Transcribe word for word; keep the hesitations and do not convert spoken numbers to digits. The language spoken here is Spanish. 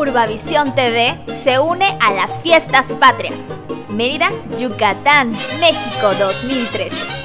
Urbavisión T V se une a las fiestas patrias. Mérida, Yucatán, México dos mil trece.